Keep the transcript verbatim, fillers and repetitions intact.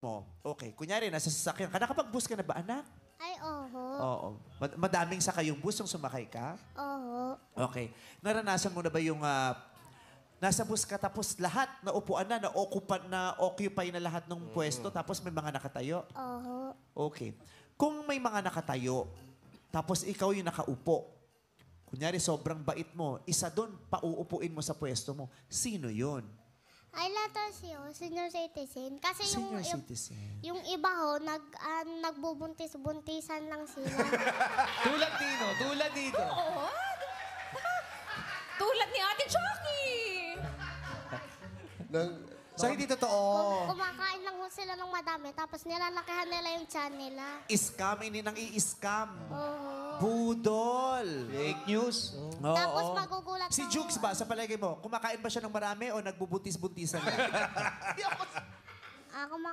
mo. Okay. Kunyari, nasa sasakyan ka. Nakapag-bus ka na ba, anak? Ay, oho. Oo. Mad- madaming sakay yung bus nung sumakay ka? Oho. Okay. Naranasan mo na ba yung ah, nasa bus ka tapos lahat na upuan na, na-occupy na, occupy na lahat ng pwesto tapos may mga nakatayo? Oho. Okay. Kung may mga nakatayo, tapos ikaw yung nakaupo, kunyari sobrang bait mo, isa doon, pauupuin mo sa pwesto mo, sino yun? Ay, lahat siyo, senior citizen. Kasi yung, Senior yung, citizen. yung iba ho, nag, ah, nagbubuntis-buntisan lang sila. Tulad dito, tulad dito. Oo. Tulad ni Ate Chucky. Nang, So, hindi totoo. Kum- kumakain lang ho sila ng madami, tapos nilalakihan nila yung tiyan nila. Scam, ini nang i-scam. Oho. Budol. Fake news. Oh. Oo. Tapos magugulat Si ako. Jukes ba, sa palagay mo, kumakain ba siya ng marami o nagbubuntis-buntisan lang? Ah, kuma